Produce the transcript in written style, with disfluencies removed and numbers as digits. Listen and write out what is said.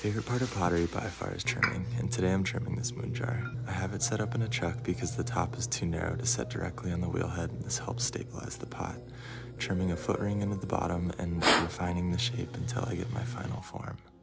favorite part of pottery by far is trimming, and today I'm trimming this moon jar. I have it set up in a chuck because the top is too narrow to set directly on the wheelhead, and this helps stabilize the pot. Trimming a foot ring into the bottom and refining the shape until I get my final form.